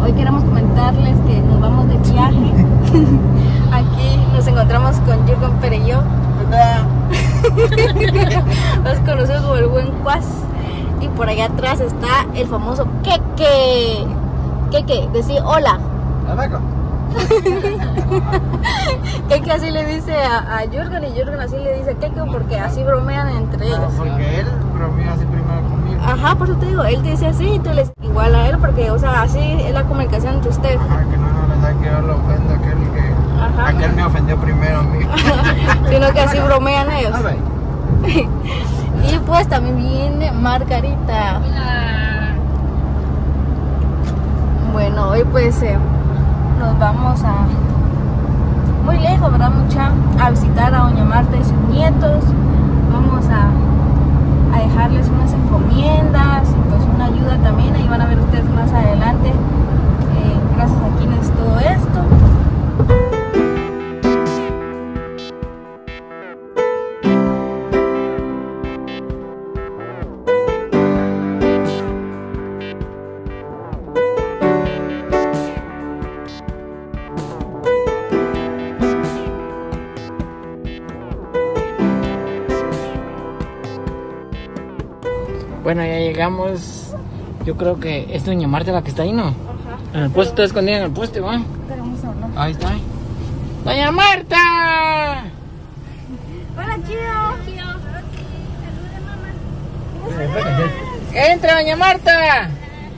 Hoy queremos comentarles que nos vamos de viaje. Aquí nos encontramos con Jürgen Perelló. Más conocido como el buen Cuas. Y por allá atrás está el famoso Keke. Keke, decir hola. Keke así le dice a Jürgen y Jürgen así le dice a Keke porque así bromean entre ellos. Porque él bromea así primero conmigo. Ajá, por eso te digo, él te dice así y tú le dices igual a él porque, o sea, así es la comunicación entre ustedes. Ajá, que no le da que yo lo ofendo a aquel que... Ajá. Aquel me ofendió primero a mí. Sino que así bromean ellos. Y pues también viene Margarita. Bueno, hoy pues nos vamos a muy lejos, ¿verdad? A visitar a doña Marta y sus nietos. Vamos a dejarles unas encomiendas y pues una ayuda también. Ahí van a ver ustedes más adelante. Gracias a quienes todo esto. Bueno, ya llegamos. Yo creo que es doña Marta la que está ahí, ¿no? Ajá. En el puesto, está escondida en el puesto, ¿va? Pero vamos a hablar. Ahí está. ¡Doña Marta! Hola, Chido. ¡Entra, doña Marta!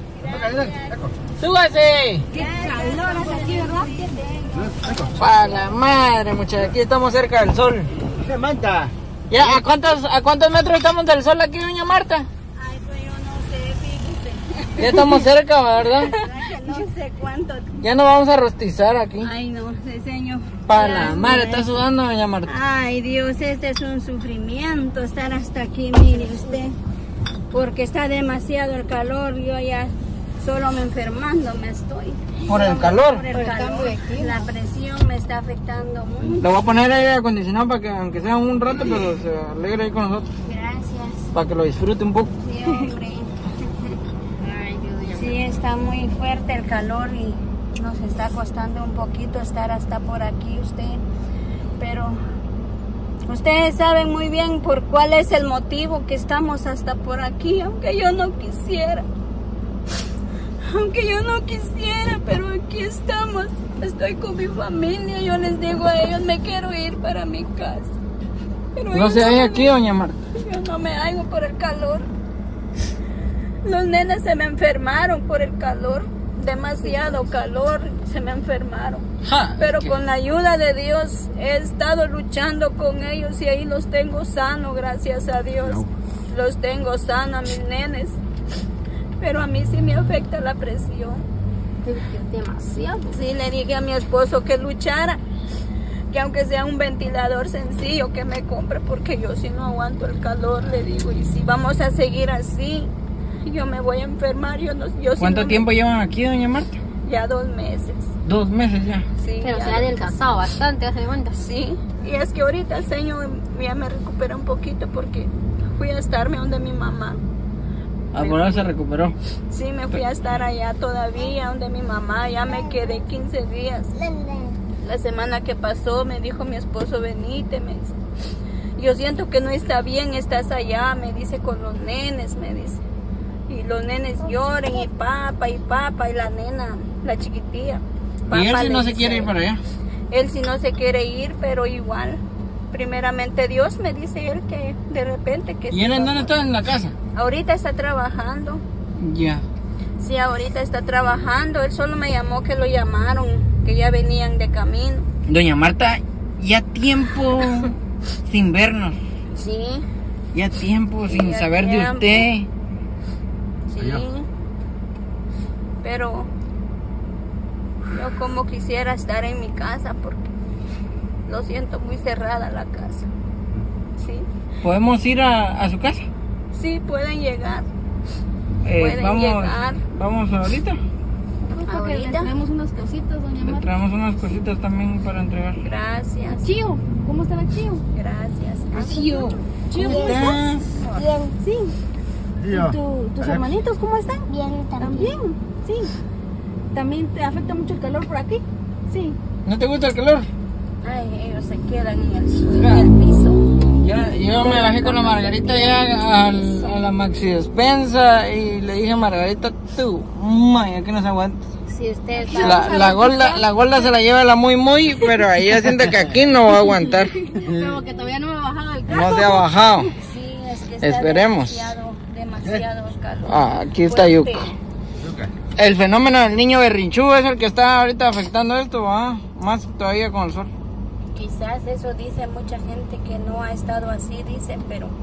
¡Súbase! Qué calor hace aquí, ¿verdad? ¡Para la madre, muchachos! Aquí estamos cerca del sol. ¿Qué manta? ¿Ya? ¿A cuántos metros estamos del sol aquí, doña Marta? Ay, pues yo no sé, fíjese. Ya estamos cerca, ¿verdad? No sé cuánto. Ya nos vamos a rostizar aquí. Ay, no sé, señor. ¡Para la madre! ¿Está sudando, doña Marta? Ay, Dios, este es un sufrimiento estar hasta aquí, mire usted. Porque está demasiado el calor, yo ya solo me enfermando me estoy. ¿Por el calor? Por el calor, la presión me está afectando mucho. Le voy a poner aire acondicionado para que, aunque sea un rato, pero se alegre ahí con nosotros. Gracias. Para que lo disfrute un poco. Sí, hombre. Sí, está muy fuerte el calor y nos está costando un poquito estar hasta por aquí usted. Pero ustedes saben muy bien por cuál es el motivo que estamos hasta por aquí, aunque yo no quisiera. Aunque yo no quisiera, pero aquí estamos. Estoy con mi familia. Yo les digo a ellos, me quiero ir para mi casa. Pero No se hay aquí, doña Marta. yo no me hallo por el calor. Los nenes se me enfermaron por el calor. Demasiado calor, se me enfermaron. Ja, Pero es que- con la ayuda de Dios he estado luchando con ellos y ahí los tengo sanos, gracias a Dios. Los tengo sanos a mis nenes. Pero a mí sí me afecta la presión. Demasiado. Sí, le dije a mi esposo que luchara, que aunque sea un ventilador sencillo que me compre, porque yo sí no aguanto el calor, le digo, y si vamos a seguir así, yo me voy a enfermar. ¿Cuánto tiempo llevan aquí, doña Marta? Ya 2 meses. 2 meses ya. Sí, Pero ya se ha adelgazado bastante, hace de cuenta. Sí, y es que ahorita el señor ya me recupera un poquito porque fui a estarme donde mi mamá. Por eso se recuperó. Sí, me fui a estar allá todavía donde mi mamá, ya me quedé 15 días. La semana que pasó me dijo mi esposo, venite, me dice. Yo siento que no está bien, estás allá, me dice, con los nenes, me dice. Y los nenes lloren y papa, y la nena, la chiquitilla. ¿Y él Papá, si le no se dice quiere ir para allá? Él sí no se quiere ir, pero igual. Primeramente Dios, me dice él, que de repente que ¿Y él en dónde está? ¿En la casa? Ahorita está trabajando. Ya. Sí, ahorita está trabajando. Él solo me llamó que lo llamaron, que ya venían de camino. Doña Marta, ya tiempo sin vernos. Sí, Ya tiempo sin Ya saber de tiempo. usted. sí. Pero yo como quisiera estar en mi casa porque lo siento muy cerrada la casa. Sí, ¿Podemos ir a su casa? sí, pueden llegar. Pueden vamos, llegar. vamos ahorita. Porque les traemos unas cositas, doña Le Marta. traemos unas cositas también para entregar. Gracias, Chío, ¿cómo está la Chío? gracias. Chío. Chío, ¿Cómo ¿cómo estás? estás? Bien. Sí. Tío. ¿Tus hermanitos cómo están? Bien, ¿También? Sí. ¿También te afecta mucho el calor por aquí? Sí. ¿No te gusta el calor? Ay, ellos se quedan en el suelo, en el piso. Yo me bajé con la Margarita ya a la Maxi Despensa y le dije a Margarita, tú, ya que no se aguanta. Si usted está... La gorda se la lleva la muy, pero ella siente que aquí no va a aguantar. Como que todavía no me he bajado del carro. No se ha bajado. Sí, es que está Esperemos. demasiado calor. Ah, aquí está Fuerte. Yuka. El fenómeno del niño berrinchudo es el que está ahorita afectando esto, ¿va? Más todavía con el sol. Quizás eso dice mucha gente que no ha estado así, dicen,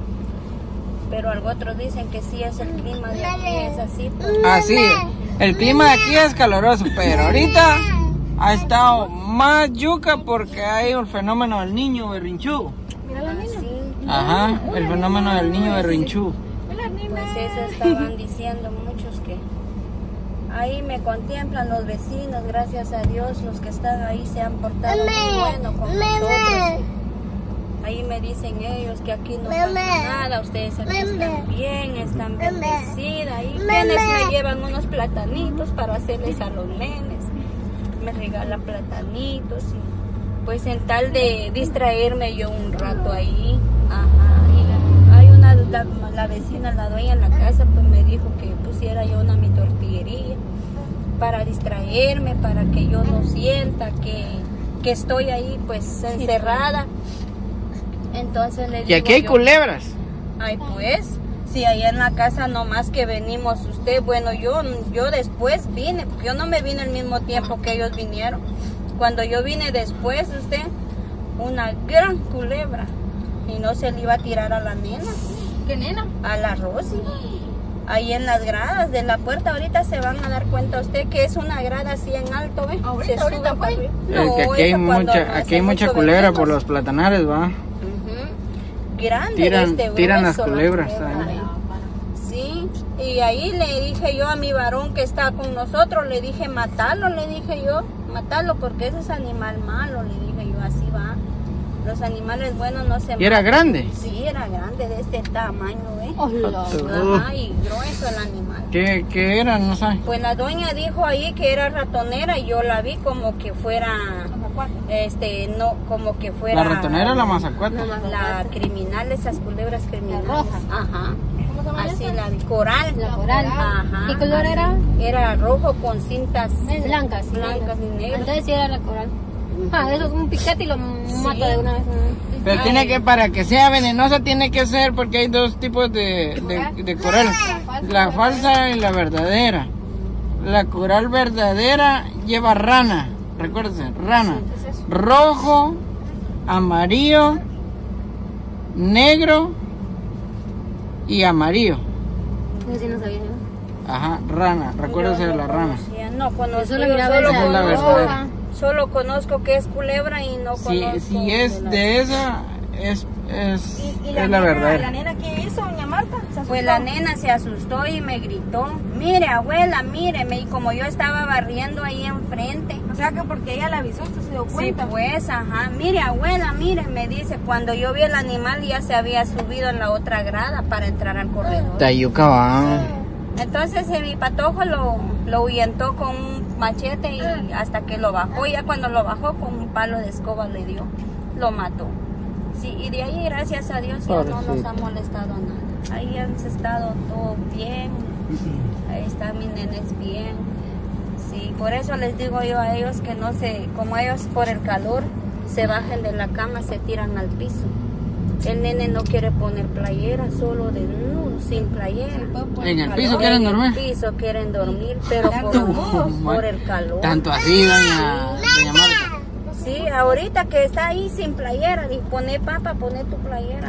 pero algo otros dicen que sí es el clima de aquí, es así. Pues. Así, el clima de aquí es caloroso, pero ahorita ha estado más yuca porque hay un fenómeno del niño berrinchudo. Mira la niña. Sí, Ajá, el fenómeno del niño berrinchudo. pues eso estaban diciendo muchos que ahí me contemplan los vecinos, gracias a Dios, los que están ahí se han portado muy bueno con nosotros. Ahí me dicen ellos que aquí no pasa nada, ustedes aquí están bien bendecidas. Y quienes me llevan unos platanitos para hacerles a los nenes, me regalan platanitos, y pues en tal de distraerme yo un rato ahí. Ajá, y hay la vecina, la dueña en la casa, pues me dijo que pusiera yo mi tortillería para distraerme, para que yo no sienta que estoy ahí pues encerrada. Entonces le digo, Y aquí hay culebras. Ay, pues, si allá en la casa nomás que venimos usted, bueno, yo después vine, porque yo no me vine al mismo tiempo que ellos vinieron. Cuando yo vine después, usted, una gran culebra, y no se le iba a tirar a la nena. ¿Qué nena? A la Rosy. Ahí en las gradas de la puerta, ahorita se van a dar cuenta usted que es una grada así en alto, ¿ve? Ahorita para fue. arriba. Que aquí hay eso cuando mucha mucho culebra venimos. por los platanares, ¿va? Grande Tiran las grueso, culebras la culebra, ahí. Sí, y ahí le dije yo a mi varón que está con nosotros, le dije matalo, matalo porque ese es animal malo, le dije yo, así va. Los animales buenos no se matan. ¿Y era grande? Sí, era grande, de este tamaño, ¿eh? Hola. Ajá, y grueso el animal. ¿Qué era? No sé. Pues la doña dijo ahí que era ratonera y yo la vi como que fuera, no, como que fuera. ¿La ratonera o la mazacuata? La criminal, esas culebras criminales. La roja. Aja. ¿Cómo se llama Así esa? la coral. La coral. Ajá. ¿Qué color así. era? Era rojo con cintas Blancas. blancas y negras. Entonces sí era la coral. Ah, eso es un piquete y lo mata de una vez. Pero tiene que, para que sea venenosa, tiene que ser, porque hay dos tipos de coral. La falsa y la verdadera. La coral verdadera lleva rana, recuérdense, rana. Rojo, amarillo, negro y amarillo. Eso sí no sabía. Ajá, rana, recuérdense de la rana. No conozco. Yo solo miraba esa es la verdadera. roja. Solo conozco que es culebra y no conozco. Si es de esa, es la verdadera. ¿La nena qué hizo, doña Marta? Pues la nena se asustó y me gritó, mire abuela, míreme, y como yo estaba barriendo ahí enfrente. O sea que porque ella la avisó, usted se dio Sí, cuenta. pues, ajá, mire abuela, mire, me dice, cuando yo vi el animal ya se había subido en la otra grada para entrar al corredor. Tayuca va. Entonces mi patojo lo ahuyentó con un machete y hasta que lo bajó, ya cuando lo bajó con un palo de escoba le dio, lo mató. Sí, y de ahí gracias a Dios ya no nos ha molestado nada. Ahí hemos estado todo bien, ahí están mis nenes bien. Sí, por eso les digo yo a ellos que no se, como ellos por el calor se bajen de la cama, se tiran al piso. El nene no quiere poner playera, solo desnudo, sin playera. ¿En el piso quieren dormir? En el piso quieren dormir, pero por el calor. Tanto así, doña Marta. Sí, ahorita que está ahí sin playera, y pone papá, pone tu playera,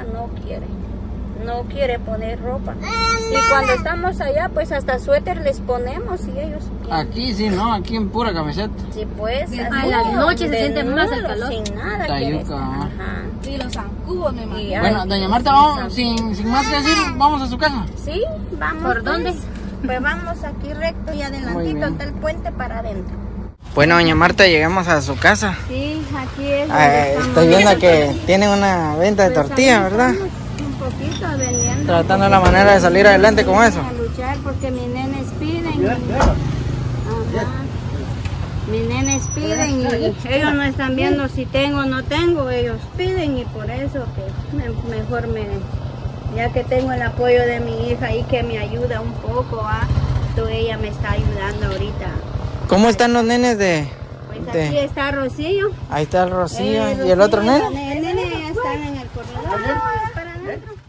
no quiere poner ropa. Y cuando estamos allá, pues hasta suéter les ponemos y ellos quieren. Aquí sí, ¿no? Aquí en pura camiseta. Sí, pues. A la noche se siente más el desnudo, calor. Sin nada. Tayuca. quieres. Ajá. Sí, los zancudos, me imagino. Y, Bueno, ay, doña Marta, vamos, sin más que decir, vamos a su casa. Sí, vamos. ¿Por dónde? Pues vamos aquí recto y Muy adelantito bien. hasta el puente para adentro. Bueno, doña Marta, llegamos a su casa. Sí, aquí es donde estamos. Estoy viendo que tienen una venta de Pues tortillas, ahí ¿verdad? estamos un poquito vendiendo. Tratando la manera de salir adelante con eso. A luchar porque mis nenes piden. Ajá. Mis nenes piden y ellos no están viendo si tengo o no tengo, ellos piden y por eso que mejor ya que tengo el apoyo de mi hija y que me ayuda un poco, ella me está ayudando ahorita. ¿Cómo están los nenes de...? Pues aquí está Rocío. Ahí está el Rocío. ¿Y el otro nene? El nene está en el corredor. Para adentro.